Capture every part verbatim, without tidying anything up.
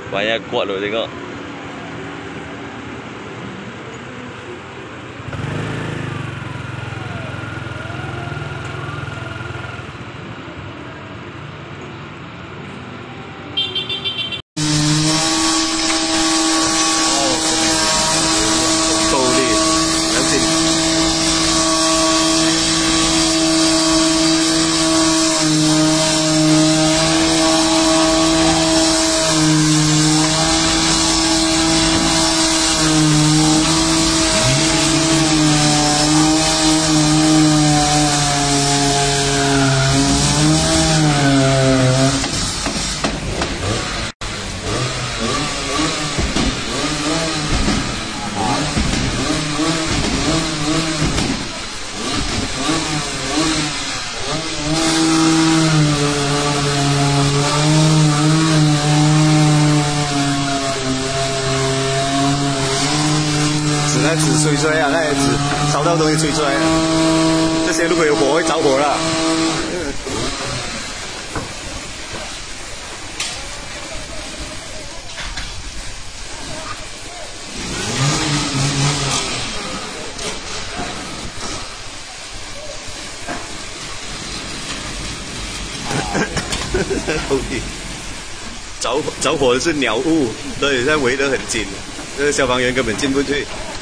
banyak kuat loh tengok. 那纸吹出来啊，那些纸烧到东西吹出来啊。这些如果有火会着火了。着着火的是鸟雾，所以它围得很紧，这个消防员根本进不去。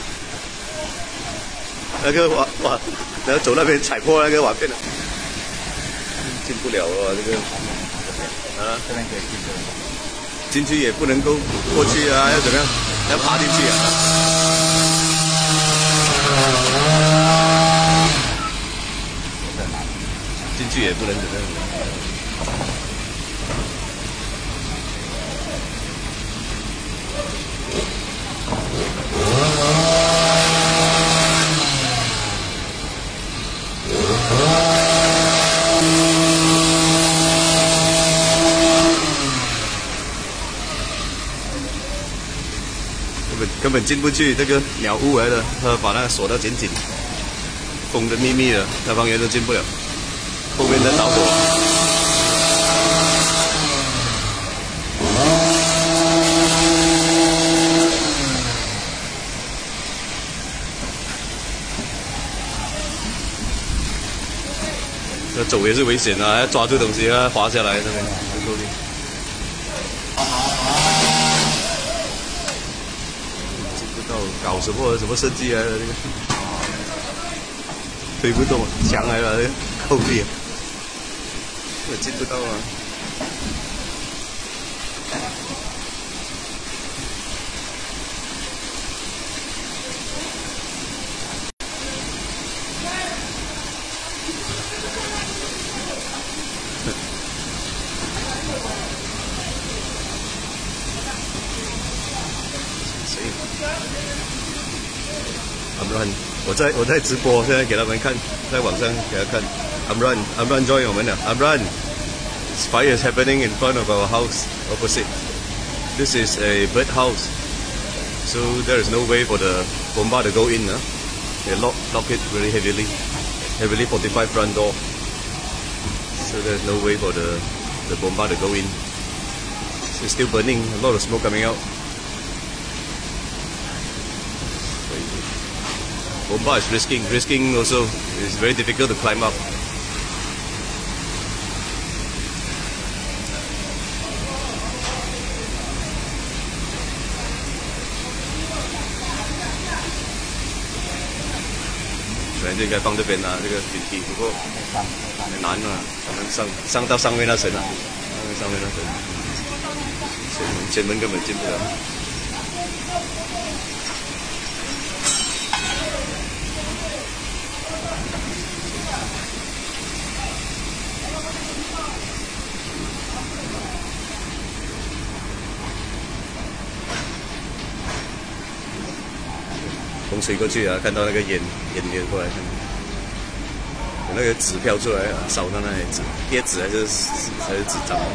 那个瓦瓦，然后走那边踩破那个瓦片了，进不了啊！这个啊，这边可以进去，进去也不能够过去啊，要怎么样？要爬进去啊！进去也不能怎么样。根本根本进不去，这个鸟屋来的，他把那个锁得紧紧，封得密密的，消防员都进不了。后面在着火。这走也是危险啊，要抓住东西啊，滑下来这边。搞什么什么设计啊？这个推不动，墙来了，够力，我进不到啊。Amran， 我在我在直播，现在给他们看，在网上给他看。Amran Amran join 我们了。Amran, fire is happening in front of our house opposite. This is a bird house, so there is no way for the bomba to go in. Huh? They lock lock it very heavily, heavily fortified front door. So there's no way for the the bomba to go in. So it's still burning, a lot of smoke coming out. Bomba is risking, risking also. It's very difficult to climb up. Right, 就应该放这边啊，这个电梯，不过很难啊，可能上上到上面那层啊，上面那层，前门前门根本进不了。风吹过去啊，看到那个烟烟烟过来，有那个纸飘出来啊，烧到那些纸，贴纸还是还是纸张。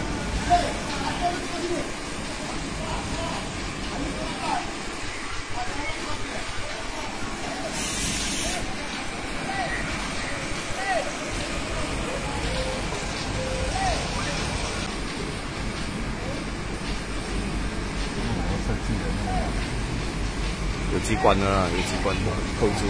有机关的啦，有机关扣住。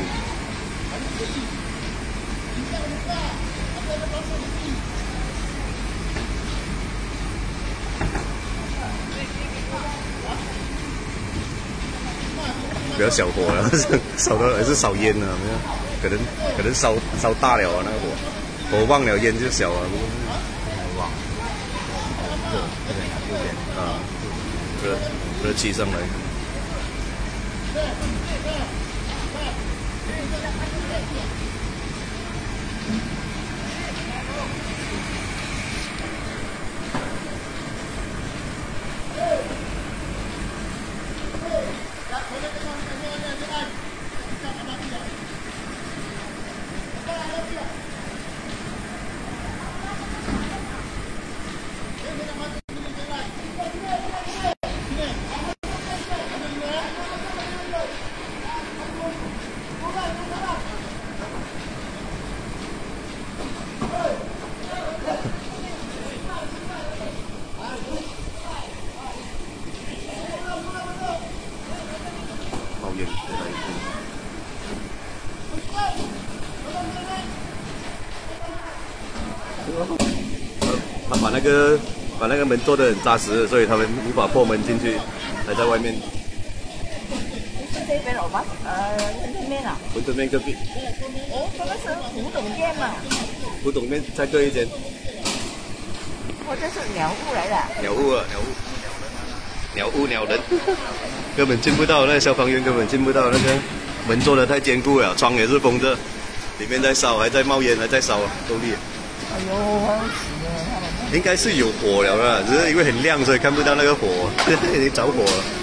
比较小火了，烧到还是烧烟了，可能可能烧烧大了啊，那个火，火旺了烟就小了。 旺，热，这边右边啊，热热气上来。他把那个把那个门做得很扎实，所以他们无法破门进去，还在外面。 是这边老板，呃，馄饨面啊。 馄饨面隔壁。 哦，这个是古董店嘛。 古董面再各一间。 哦，这是鸟屋来的。 鸟屋啊，鸟屋。鸟屋鸟人，根本进不到，那个消防员根本进不到，那个门做得太坚固了，窗也是封着，里面在烧，还在冒烟，还在烧，够力。 哎呦，好死了他们。 应该是有火了啦，只是因为很亮，所以看不到那个火，已经着火了。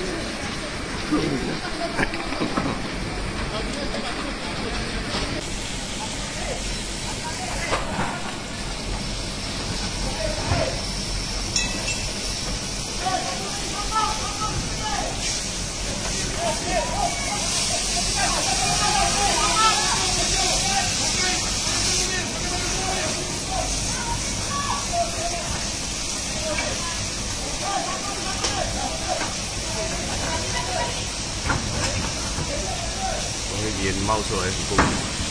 烟冒出来很够。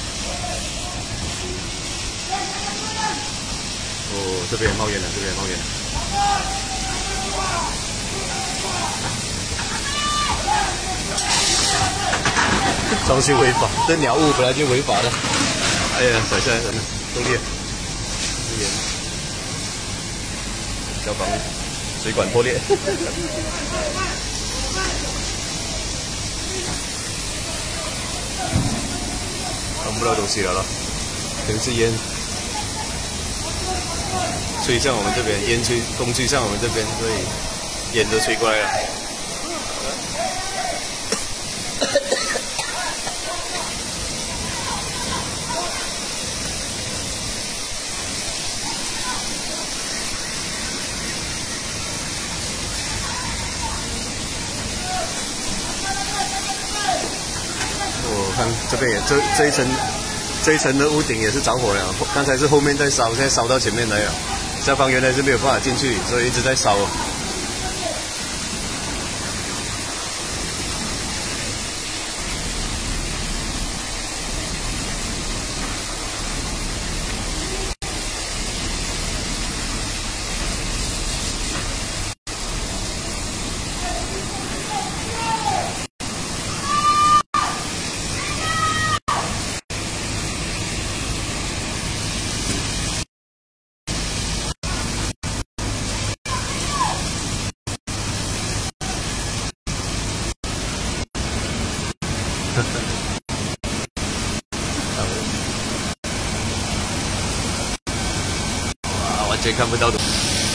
哦，这边冒烟了，这边冒烟了。装修违法，这鸟屋本来就违法的。哎呀，甩下来人了，够力！烟，消防水管破裂。看不到东西了了，全是烟，吹向我们这边，烟吹风吹向我们这边，所以烟都吹过来了。我看这边也这这一层这一层的屋顶也是着火了，刚才是后面在烧，现在烧到前面来了。消防员还是没有办法进去，所以一直在烧。哇，完全看不到的，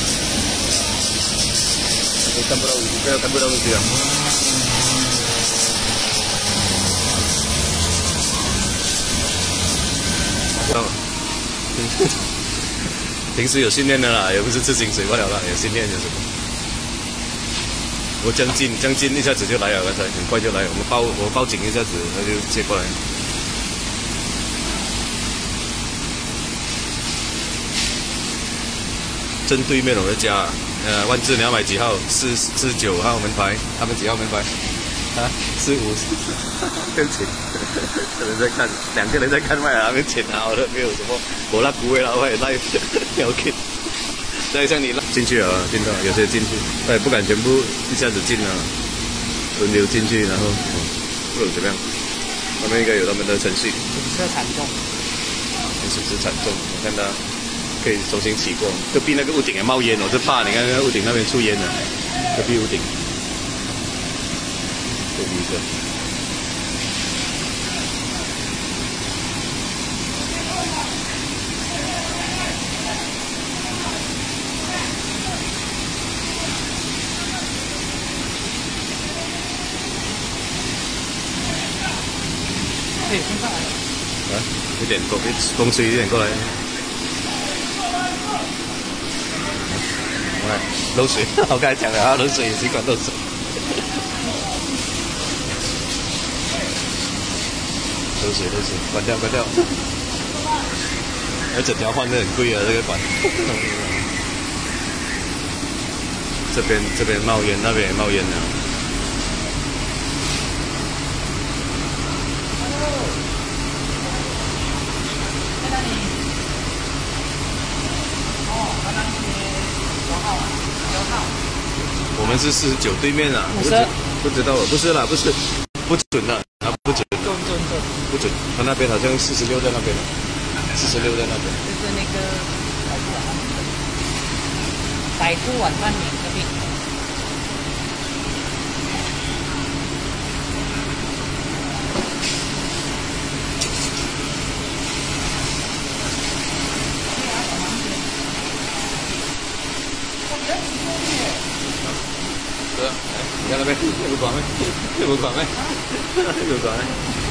看不到，不要看不到东西啊！平时有训练的啦，也不是吃薪水罢了啦，有训练就是。我将近将近一下子就来了，刚才很快就来了，我们报我报警一下子，他就接过来。正对面我的家，呃，万志你要买几号？四四九号门牌，他们几号门牌？ 啊，四五十，更钱，可能在看，两个人在看麦啊，那边钱拿好了，没有什么，我那不会了，我也 live OK。再像你进去啊，进到有些进去，他也不敢全部一下子进啊，轮流进去，然后嗯，不懂怎么样，他们应该有他们的程序。 损失惨重， 损失惨重，我看他可以重新起过。隔壁那个屋顶也冒烟，我是怕你看那个屋顶那边出烟了，隔壁屋顶，隔壁一个。 可以升上来了。 啊，有点风，风吹一点过来。喂，漏水，我刚才讲了啊，漏水也习惯漏水。漏水漏水，关掉关掉。而整条换的很贵啊，这个管。这边这边冒烟，那边也冒烟了。我们是四十九对面啊，不知不知道了，不是啦，不是不准的啊，不准， 准准准， 不准。他那边好像四十六在那边，四十六在那边。 就是那个百富晚饭店那边。 你看那边，有管没？有管没？有管没？